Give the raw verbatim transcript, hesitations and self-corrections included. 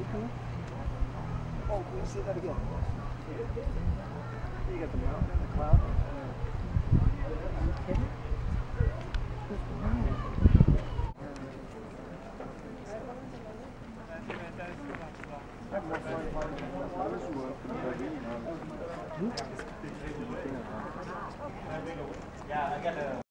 Oh, can you see that again? You got the mountain and the cloud. Are you kidding? I have more fun finding others work than I do. Yeah, I got a